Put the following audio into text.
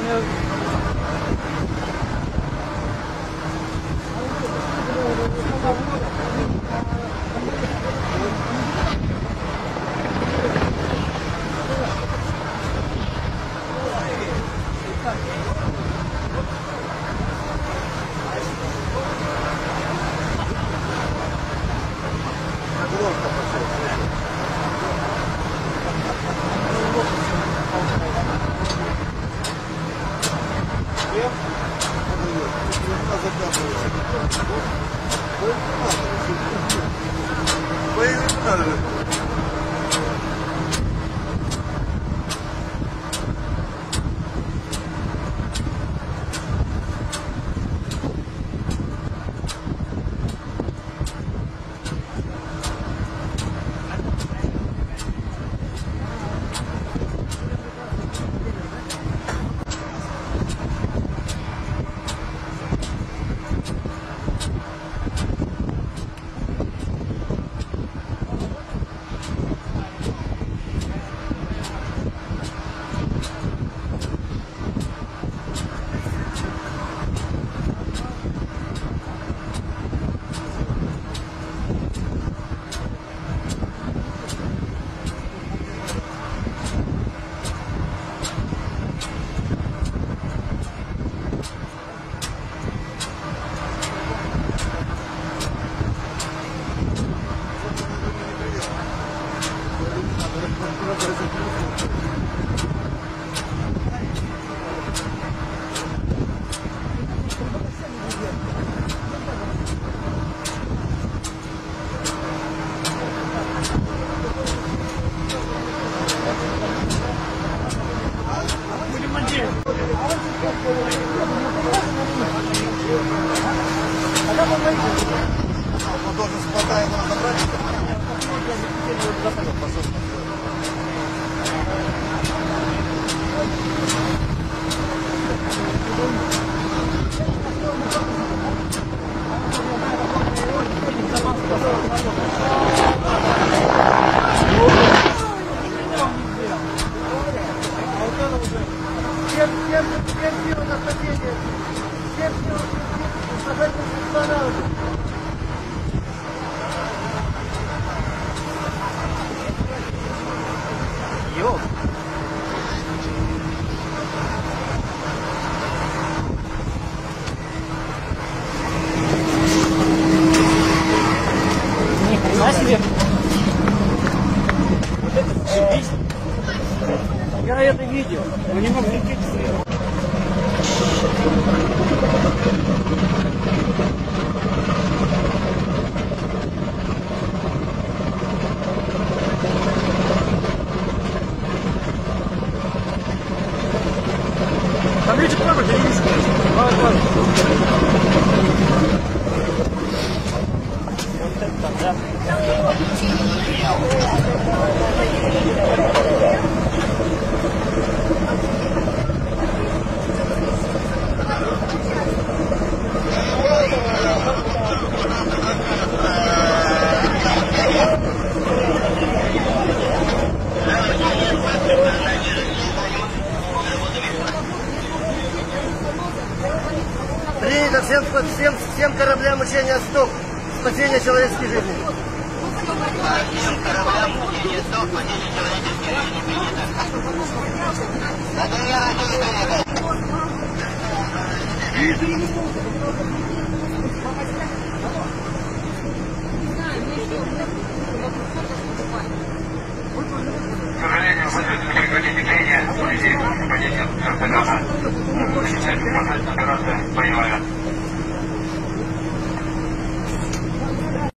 Я это видел, но не мог лететь сверху. Там летит право, я не вижу. Вот это, да. Принято всем кораблям учения стоп. Спасение человеческой жизни. Всем кораблям учения стоп. Спасение человеческой жизни принято. К сожалению, вынужден прекратить движение в связи с падением вертолета. Операция боевая.